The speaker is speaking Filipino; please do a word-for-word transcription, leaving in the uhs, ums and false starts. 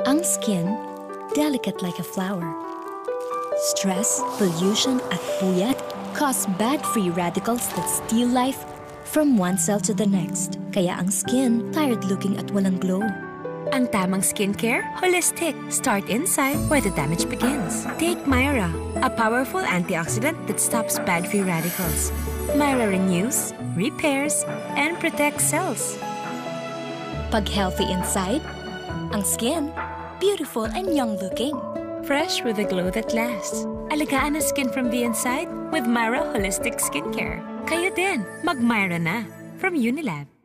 Ang skin, delicate like a flower. Stress, pollution, at puyat cause bad free radicals that steal life from one cell to the next. Kaya ang skin, tired-looking at walang glow. Ang tamang skincare, holistic. Start inside where the damage begins. Take Myra, a powerful antioxidant that stops bad free radicals. Myra renews, repairs, and protects cells. Pag healthy inside, ang skin, beautiful and young-looking. Fresh with a glow that lasts. Alagaan ang skin from the inside with Myra Holistic Skincare. Kayo din, mag-Myra na from Unilab.